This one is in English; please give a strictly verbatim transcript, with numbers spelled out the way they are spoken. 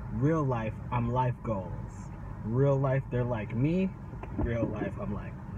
Real life, I'm life goals. Real life, they're like me. Real life, I'm like